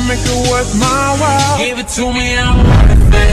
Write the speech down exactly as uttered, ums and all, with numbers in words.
make it worth my while. Give it to me, I'm worth it.